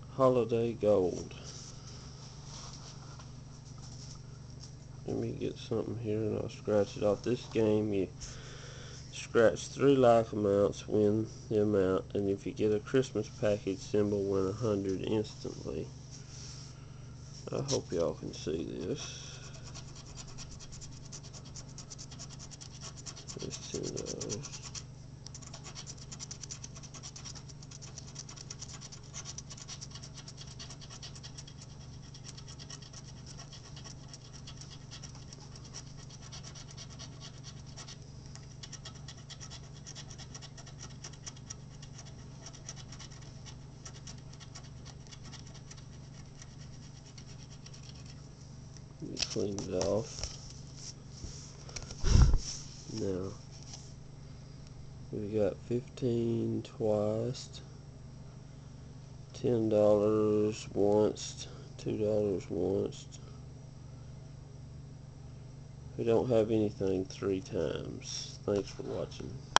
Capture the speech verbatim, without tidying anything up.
Holiday Gold. Let me get something here and I'll scratch it off. This game, you scratch three life amounts, win the amount, and if you get a Christmas package symbol, win a hundred instantly. I hope y'all can see this. It's ten dollars. Let me clean it off. Now, we got fifteen twice, ten dollars once, two dollars once. We don't have anything three times. Thanks for watching.